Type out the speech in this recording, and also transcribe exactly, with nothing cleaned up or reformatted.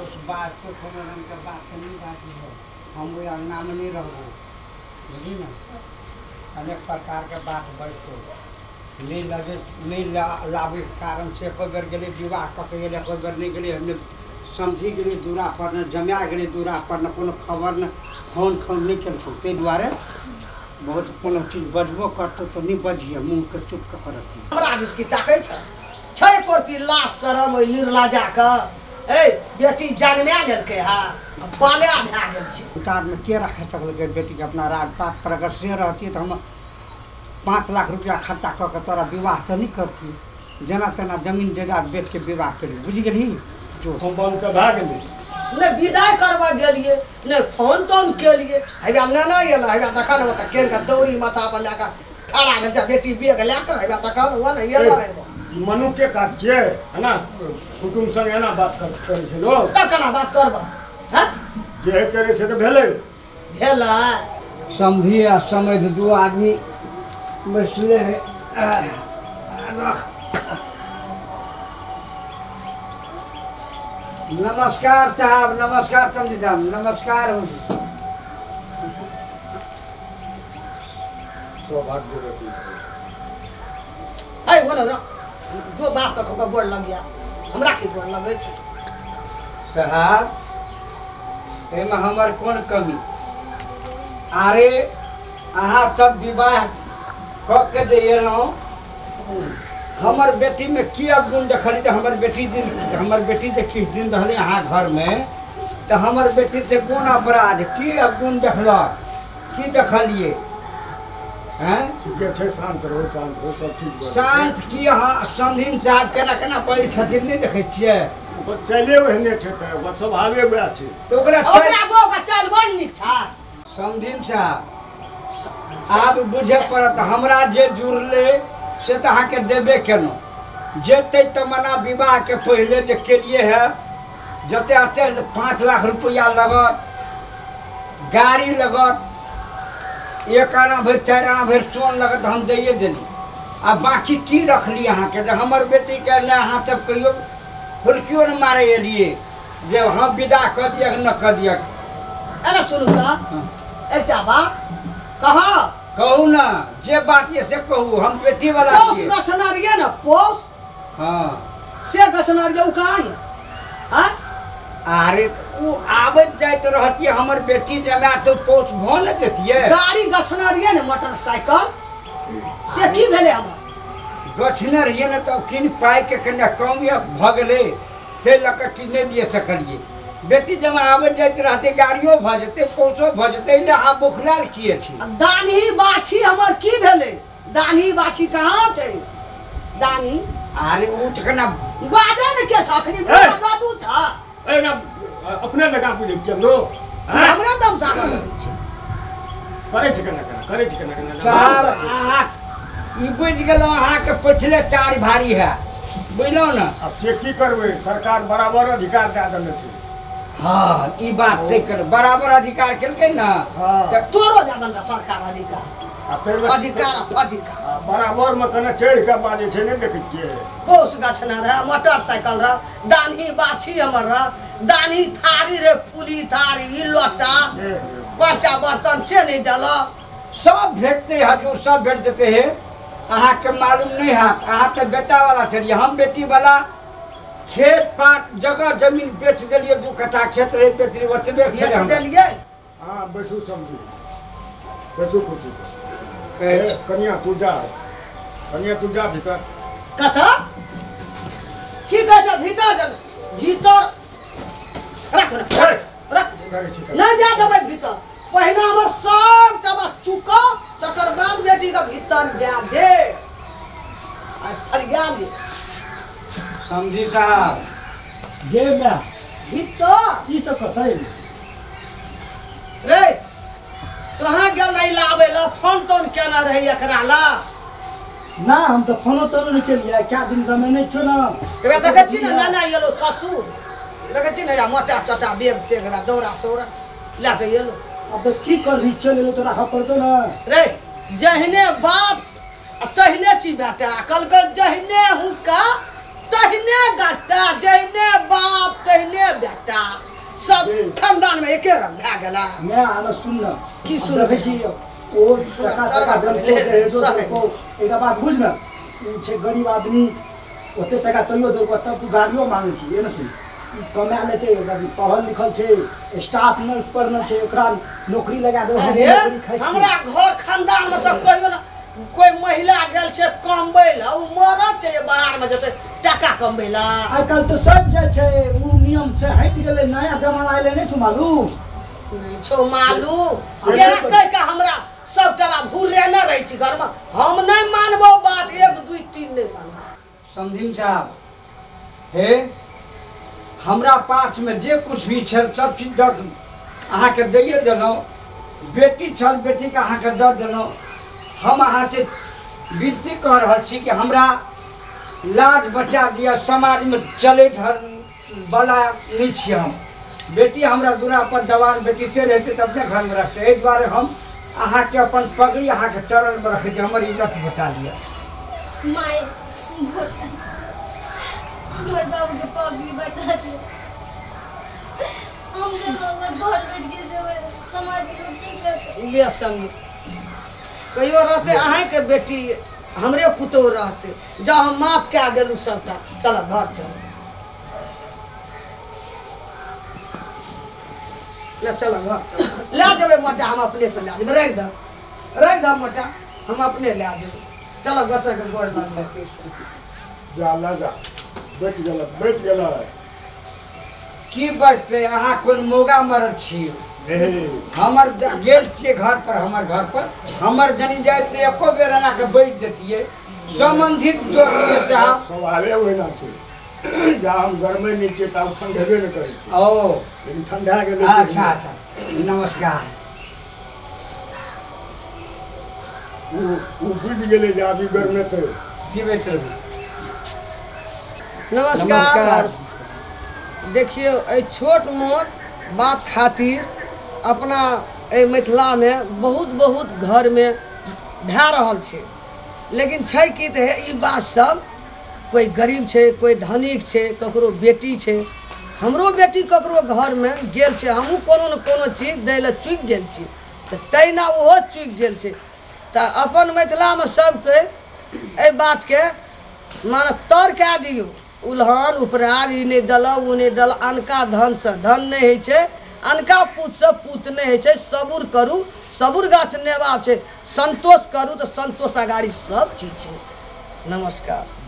उस बात तो खबर के बात तो नहीं बात है हम वो अंगना में नहीं रहो बुझी ना अनेक प्रकार के बात बैठो नहीं लगे नहीं लाभे कारण से कोई बेर गए विवाह कके गए कोई बेर नहीं गए हमने समझी गए दूरा पर न जमा गए दूरा पर न कोनो खबर न फोन फोन नहीं केलको ते द्वारे बहुत कोनो चीज बजबो करतो तो नहीं बजिए मुँह के चुप कर रखी हमरा जिसकी ताकै छ छै कोरती लाश शरम ओइ निर्लजा क ए बेटी जन्मे लेलकै हा बाले भए गेल छै उतार में के रखे सकल बेटी के अपना राजपाट पर अगर से रहती तो हम पाँच लाख रुपया खर्चा कऽ के तोरा विवाह तो नहीं करती जना तना जमीन जायदाद बेच के विवाह करी बुझ गई जो हम बन के भाग गेली ने विदाई करबा गेलिए ने फोन तोन केलिए हैबा नाना एला हैबा देखा न बता केन का दौरी माथा पर लेका खड़ा भेल जा बेटी बेग लेका हैबा देखा न वा न एला मनु के काज छै है ना कुटुम संग एना बात कर करे छै लोग त केना बात करबा हैं जे करे छै त भेलै भेला समझी आ समझ दो आदमी बैठले है नमस्कार साहब नमस्कार समझी साहब नमस्कार हो सौभाग्यवती है बोलो रो जो बात तक का गोड़ लग गया हमरा की गोड़ लगे छै साहब एमे हमर कोन कमी अरे अहाँ सब विवाह कऽ के जे एलहुँ हमर बेटी में की अवगुण देखली तो हमर बेटी दिन हमर बेटी जे किछु दिन रहले अहाँ घर में तो हमर बेटी से कोन अपराध की अवगुण देखलक की देखलिए हैं ठीके छै शांत रहो शांत रहो सब ठीक बा शांत की अहाँ संधिन साहब केना केना पड़ै छथिन नहीं देखै छियै ओ चले ओहने छै त ओ स्वभावे वएह छै तो ओकरा ओकरा बो का चल बड़ निक छ संधिन साहब आब बुझे पड़त हमरा जे जुड़ले से तो अहाँ के देबे केलहुँ जेते तमन्ना विवाह के पहले जे केलिए है जते अते पाँच लाख रुपया लगत गाड़ी लगत एक आना भर चार आना भर सोन लगत हम दैए देली आ बाकी की रखली अहाँ के हमर बेटी के ने अहाँ सब कहियो फुरकियो न मारे एलिए जे हम विदा कर दिया न कर दिया अरे सुनू त एकटा बात कहा कहू ना जे बात ये से कहू हम बेटी वाला पोस गछनारिए न पोस हाँ से गछनारिए उ कहाँ है हां अरे वो आवत जाइत रहती हमर बेटी जमा तो पोस भ न देतिए गाड़ी गछनारिए न मोटरसाइकिल से की भेले हमर गछने रहिए न तो किन पाई के कन्या कम या भ गेले ते लक कि नहीं दिए सकलिए बेटी जमा आवत जाइत रहते गाड़ियों भ जते पोसो भ जते ले अहाँ बुखलाल किए छी दानी बाछी हमर की भेले दानी बाछी कहाँ छै दानी अरे उ ठकना बाजे न के छखनी लाडू छ ए ना अपने जगह बुझे छियै लोग हमरा दम साथ करे छै केना केना करे छै केना केना साहब अहाँ ई बुझ गेलौ अहाँ के पछले चार भारी है बुझलौ न अब से की करबै सरकार बराबर अधिकार दे देने छै हाँ ई बात सही कर बराबर अधिकार केलकै न हां त तोरो दे देन सरकार अधिकार आ तैमे अधिकार अधिकार बराबर में कने चढ़ के बाजे छै नहीं देखै छियै पोस गछना रहे मोटरसाइकिल रहे दानी बाछी हमर रहे दानी थारी रे फूली थारी लोटा पांचटा बर्तन से नहीं देला सब भेटते हजूर सब भेट देते है अहाँ के मालूम नहीं है अहाँ तो बेटा वाला छलिए हम बेटी वाला खेत पात जगह जमीन बेच दिलिए दू कट्ठा खेत रहे बेच लिए ओतबे ये छले हम देलिए हां बैसू समझू बैसू कुछ कहे कन्या तू जा कन्या तू जा भीतर कथा की कह छ भीतर जन भीतर रख रख रख करे छै ना जा देबै भीतर पहिने हमर सब तबा चुका तकर बाद बेटी का भीतर जा दे आ फरिया ले समझी साहब गे मैं भीतर ई सब कतै रे कहाँ गेल नहीं लावे ला फोन तोन केना रहे एकरा ला ना हम तो फोनो तो नहीं केलिए क्या दिन समय नहीं छो ना तबे देखे छी ना नाना येलो ससुर देखे छी ना मोटा चोटा बेग तेगरा दौरा तौरा ला के येलो अब की कर रही चले तो रखा पड़तो ना रे जहने बाप तहने छी बेटा कल कर जहने हुका तहने गट्टा जहने बाप तहने बेटा एके रंग भए गेला मैं आना सुन न की सुन? देखै छी ओ टका टका देल को दे को एकटा बात बुझ न ई छै गरीब आदमी ओते टका तैयो देल को तब तू गाड़ियो मांगे छी ए न सुन ई कमा लेते पढ़ल लिखल छै स्टाफ नर्स पर न छै ओकरा नौकरी लगा दे अरे नौकरी खाइ छी हमरा घर खानदान में सब कहियो ना कोई महिला गेल छै कमबै ला उ मरद छै बाहर में जते टका कमबै ला आइ काल्हि तो सब जाइ छै उ नियम छै हटि गेलै नया जमाना आइले नहि छौ मालूम नहीं छो मालूम ये कह के हमरा सब टबा भूरे न रही छी घर में हम नहीं मानबो बात एक दू तीन नहीं मानबो समझिन साहब हे हमरा पास में जे कुछ भी छल सब चीज दऽ अहाँ के दैए देलहुँ बेटी छल बेटी के अहाँ के दऽ देलहुँ हम अहाँ से विनती कह रहल छी कि हमरा लाज बचा दिया समाज में चले वाला नहीं छी हम बेटी हमरा दूरा पर जवान बेटी चलि हेतै तऽ अपने घर में रखते एहि दुआरे हम अहाँ के अपन पगड़ी अहाँ के चरण में रखे हमर इज्जत बचा लिया माय हमर बाबू के पगड़ी बचा दे हम जब हमर घर बैठ के जेबै समाज के लोग की कहतै ये संग कहियो रहते अहाँ के बेटी हमरे पुतोह रहते जब हम माफ कए गेलू सबटा चल घर चल ले चल घर चल ले जेबै मोटा हम अपने से ले जेबै रख द रख द मोटा हम अपने ले जेबै चल गसे के गोड़ लगबै जा लगा बच गेल बच गेल की बचते अहाँ कोन मौगा मरद छी हमर गेल छियै घर पर हमर घर पर हमर जनी जाए तो एको बेर एना के बैठ जतियै संबंधित जो चाह सवाले ओहिना छै जा हम घर में नहीं छियै तब ठंडेबे न करै छी ओ लेकिन ठंडा गेलै अच्छा अच्छा नमस्कार उ उ बुझ गेलै जे अभी घर में तो जीवे तो नमस्कार देखिए ए छोट मोट बात खातिर अपना ए मिथिला में बहुत बहुत घर में भए रहल छै लेकिन छै कि तऽ ई बात सब कोई गरीब छै कोई धनिक छै ककरो बेटी छै हमरो बेटी ककरो घर में गेल छै हमहूँ कोनो न कोनो चीज दै लए चुकि गेल छी तऽ तहिना ओहो चुकि गेल छै तऽ अपन मिथिला में सबके एहि बात के मान तर कए दियौ उल्हन उपराग ई नहीं दल उ नहीं दल अनका धन से धन नहीं होइ छै अनका पूत से पूत नहीं होइ छै सबूर करू सबूर गाछ नेबाब छै संतोष करू तऽ संतोष अगाड़ी सब चीज छै नमस्कार।